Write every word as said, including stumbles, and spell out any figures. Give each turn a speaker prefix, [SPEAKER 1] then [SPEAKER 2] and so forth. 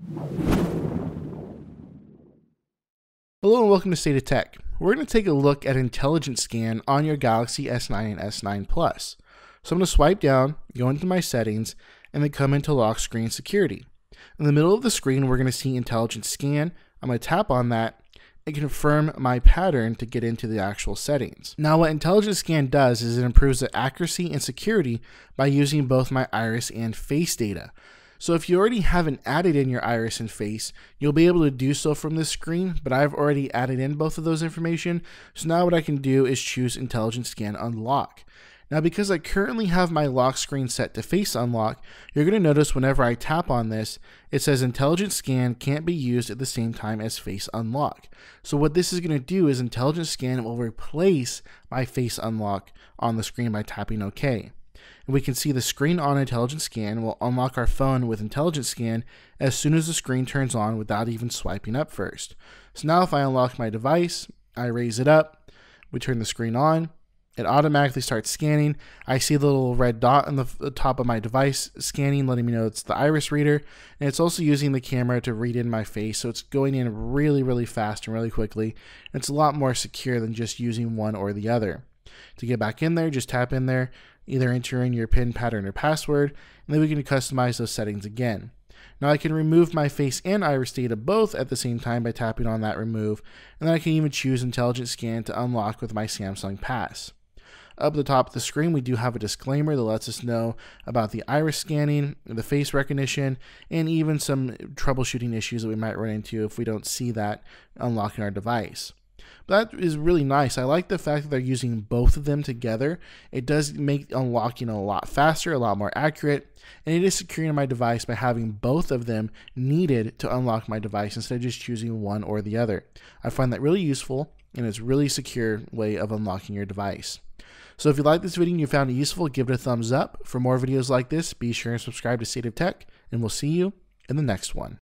[SPEAKER 1] Hello and welcome to State of Tech. We're going to take a look at Intelligent Scan on your Galaxy S nine and S nine Plus. So I'm going to swipe down, go into my settings, and then come into lock screen security. In the middle of the screen, we're going to see Intelligent Scan. I'm going to tap on that and confirm my pattern to get into the actual settings. Now what Intelligent Scan does is it improves the accuracy and security by using both my iris and face data. So if you already haven't added in your iris and face, you'll be able to do so from this screen, but I've already added in both of those information. So now what I can do is choose Intelligent Scan Unlock. Now because I currently have my lock screen set to face unlock, you're going to notice whenever I tap on this, it says Intelligent Scan can't be used at the same time as face unlock. So what this is going to do is Intelligent Scan will replace my face unlock on the screen by tapping OK. And we can see the screen on Intelligent Scan will unlock our phone with Intelligent Scan as soon as the screen turns on without even swiping up first. So now if I unlock my device, I raise it up, we turn the screen on, it automatically starts scanning. I see the little red dot on the, the top of my device scanning, letting me know it's the iris reader. And it's also using the camera to read in my face. So it's going in really, really fast and really quickly. It's a lot more secure than just using one or the other. To get back in there, just tap in there, either enter in your PIN, pattern, or password, and then we can customize those settings again. Now I can remove my face and iris data both at the same time by tapping on that remove, and then I can even choose Intelligent Scan to unlock with my Samsung Pass. Up at the top of the screen, we do have a disclaimer that lets us know about the iris scanning, the face recognition, and even some troubleshooting issues that we might run into if we don't see that unlocking our device. But that is really nice. I like the fact that they're using both of them together. It does make unlocking a lot faster, a lot more accurate, and it is securing my device by having both of them needed to unlock my device instead of just choosing one or the other. I find that really useful, and it's a really secure way of unlocking your device. So if you like this video and you found it useful, give it a thumbs up. For more videos like this, be sure and subscribe to State of Tech, and we'll see you in the next one.